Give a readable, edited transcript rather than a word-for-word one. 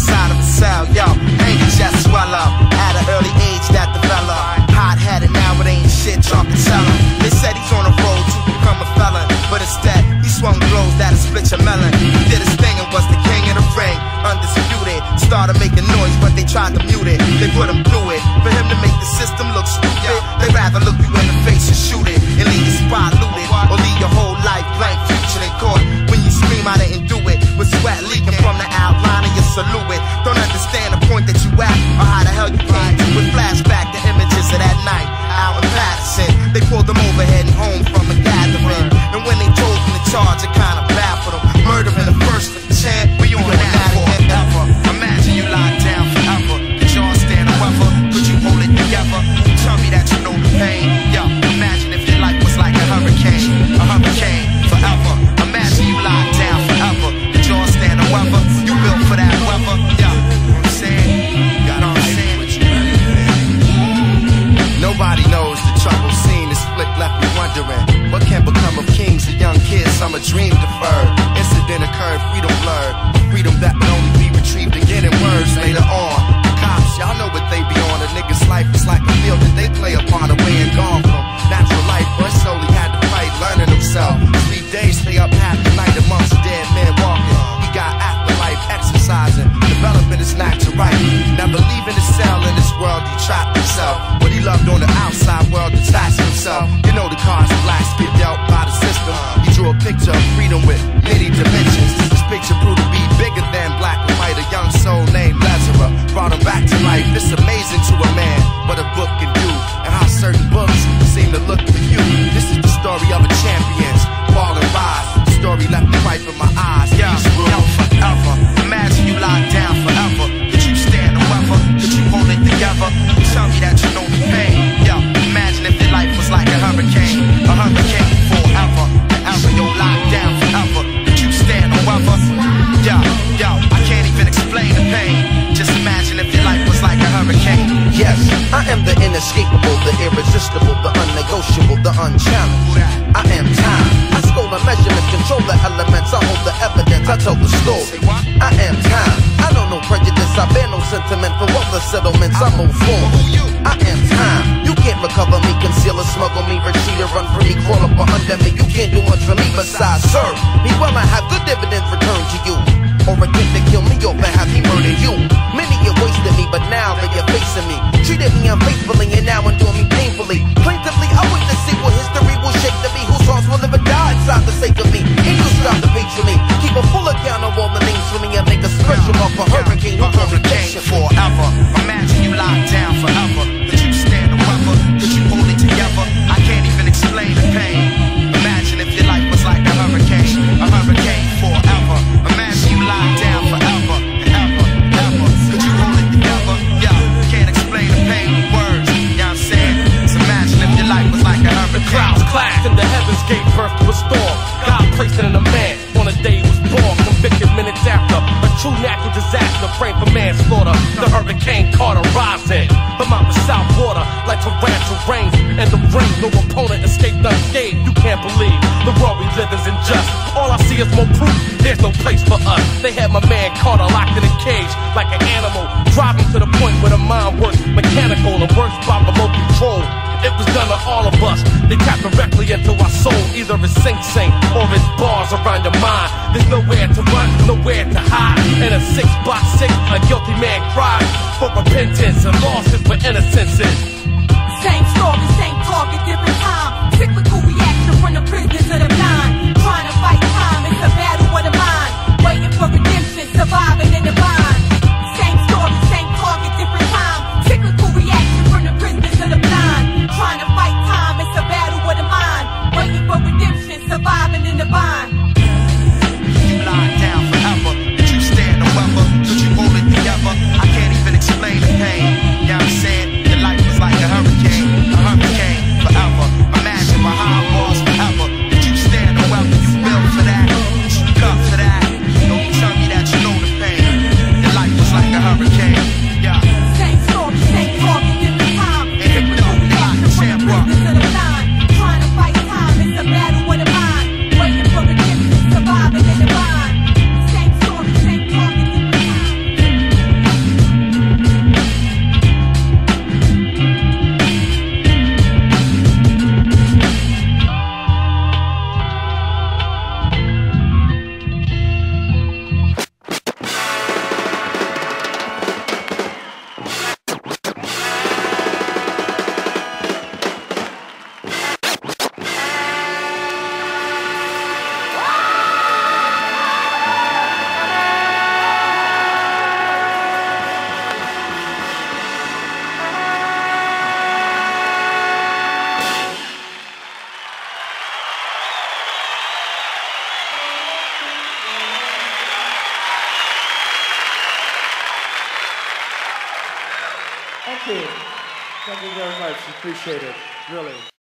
inside of a cell. Yo, anger just swell up at an early age that developed. Hot-headed, now it ain't shit, y'all can tell him. They said he's on the road to become a felon, but instead he swung blows that'll split your melon. He did his thing and was the king of the ring, undisputed. Started making noise, but they tried to mute it. They put him through it. For him to make the system look stupid, they rather look you in the face and shoot it, and leave the spot looted, or leave your whole life blank, future in court. When you scream, I didn't do it, with sweat leaking from the outline of your silhouette. Don't understand the point that you at, or how the hell you came to it. Flashback the images of that night out in Patterson. They pulled them over heading home from a gathering, and when they told them the charge, it kinda baffled them. Murdering the first chance, we on that forever. Imagine you locked down forever. Could y'all stand the weather? Could you hold it together? Tell me that you know the pain. Yo, imagine if your life was like a hurricane forever. Imagine you locked down forever. Could y'all stand the weather? You built for that weather. Yo, you know what I'm saying? You got all I'm saying with you. Nobody knows the trouble scene. This flick left me wondering what can become of kings and young kids. Some a dream deferred. Incident occurred, freedom blurred. Freedom that would only be retrieved again in words later on. The cops, y'all know what they be on. A nigga's life is like a field that they play upon, away and gone from natural life. But solely had to fight, learning himself. 3 days, stay up half the night amongst dead men walking. He got afterlife exercising, developing his knack to write. Never leaving his cell in this world, he trapped himself. What he loved on the outside world detached himself. You know the cards blacks get dealt by the system. He drew a picture of freedom with many dimensions. This picture proved to be bigger than black and white. A young soul named Lazarus brought him back to life. This amazing to a man, what a book can do, and how certain books seem to look for you. This is the story of a champion's fall and rise. The story left me right in my eyes. Yo, forever. Imagine you locked down forever. Could you stand the weather? Could you hold it together? Tell me that you know the pain. Yo, imagine if your life was like a hurricane forever. Forever, yo, locked down forever. Could you stand the weather? Yo, I can't even explain the pain. Just imagine if your life was like a hurricane. Yes, I am the inescapable, the irresistible, the unnegotiable, the unchallenged. I am time. I stole the measurements, control the elements. I hold the evidence, I tell the story. I am time. I know no prejudice, I bear no sentiment for all the settlements. I move forward. I am time. You can't recover me, conceal or smuggle me, retreat or run from me, crawl up or under me. You can't do much for me besides serve me well. I have good dividends returned to you, or attempt to kill me or have me murder you. Many have wasted me, but now that you're facing me, treated me unfaithfully and now enduring me painfully. Plaintively, I witness sequel history will shape to me, whose hearts will live or die inside the sake of me. Angels strive to picture me, keep a full account of all the names for me, and make a special mark for hurricane who congregation forever. Imagine you locked down forever. Could you stand the weather? Could you hold it together? I can't even explain the pain. Imagine if your life was like a hurricane forever. Imagine you locked down forever, ever. Could you hold it together? Yeah, can't explain the pain with words. You know what I'm saying? So imagine if your life was like a hurricane. The clouds clashed and the heavens gave birth to a storm. God placed it in a man on the day he was born. Convicted minutes after a true natural disaster, framed for manslaughter. The hurricane caught a rising from out the south water like torrential rains. And the rain, no opponent escaped unscathed. You can't believe the world we live is unjust. All I see is more proof, there's no place for us. They had my man Carter locked in a cage like an animal, driving to the point where the mind works mechanical and works by remote control. It was done to all of us. They tap directly into our soul. Either it's sing or it's bars around your mind. There's nowhere to run, nowhere to hide. In a 6x6, a guilty man cries for repentance and losses for innocences. Same story, same target, different time. Cyclical reaction from the prisoners of the blind. Trying to fight time, it's a battle of the mind. Waiting for redemption, surviving in the bind. Same story, same target, different time. Cyclical reaction from the prisoners of the blind. Trying to fight time, it's a battle of the mind. Waiting for redemption, surviving in the bind. You locked down forever. Could you stand the weather? Could you hold it together? I can't Thank you. Thank you very much. Appreciate it. Really.